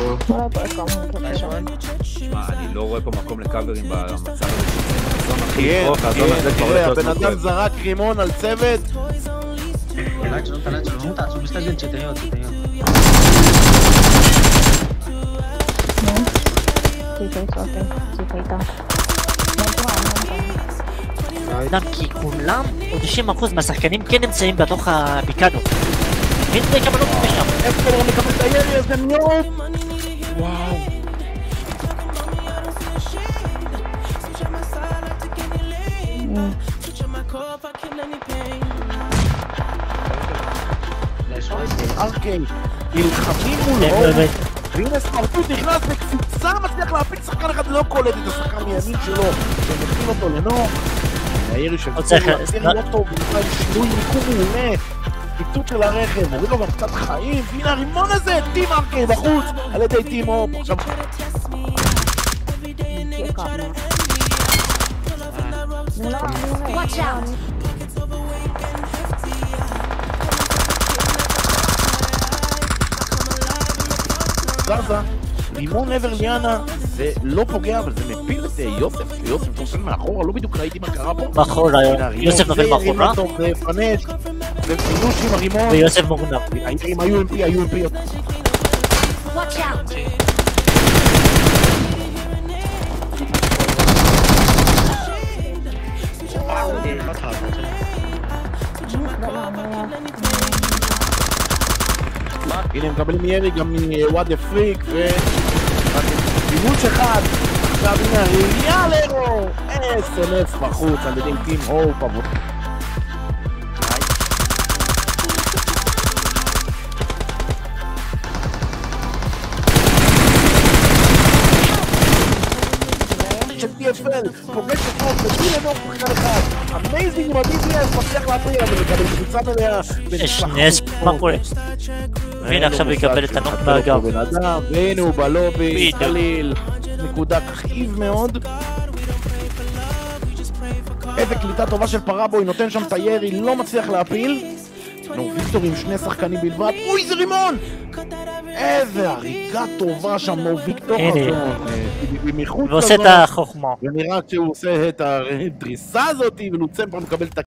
שמע, אני לא רואה פה מקום לקאברים במצב הזה. כן, תראה, הבן אדם זרק רימון על צוות. כי כולם, עוד 90% מהשחקנים כן נמצאים בתוך הביקדו. והנה כמה לא תופס שם. איפה לא מקבל את הירי הזה, נוב! וואו. ארקי, נלחמים מולו, והנה סמרטוט נכנס בקפיצה, מצליח להפיל שחקן אחד, לא קולט את השחקן מימין שלו, ומכין אותו לנור. הירי של קורא, לא טוב, במיוחד שינוי מיקום מעולה, פיצוץ של הרכב, מוריד לו גם קצת חיים, והנה הרימון הזה, טים ארקי בחוץ, על ידי טים הופ, עכשיו... Watch out! זזה, רימון עבר ליאנה, זה לא פוגע, אבל זה מפיל את יוסף, ויוסף נופל מאחורה, לא בדיוק ראיתי מה קרה פה. מאחורה, יוסף נופל מאחורה. זה פנש, זה פינוש עם הרימון. ויוסף מוגנב. אם היו MP, היו MP. Watch out! הנה מקבלים ירי גם מוואד הפריק ובימוש אחד. עכשיו הנה ראייה לאירו SNF בחוץ על ידי טים הופ עבוד. של TFL פוגש את רוב וביל לנוף בכלל אחד אמייזינג עם ה-BBS מצליח להפריע ולקבל קבוצה מלאה. יש נס, מה קורה? והנה עכשיו הוא יקבל את הנוק מהגב. והנה הוא בלובי, חליל, נקודה כחיב מאוד. איזה קליטה טובה של פרבוי, נותן שם את הירי, לא מצליח להפיל. נו, ויקטור עם שני שחקנים בלבד, אוי זה רימון! איזה הריגה טובה שם, נו ויקטור ועושה את החוכמה. ונראה שהוא עושה את הדריסה הזאת, ולוצם כבר מקבל את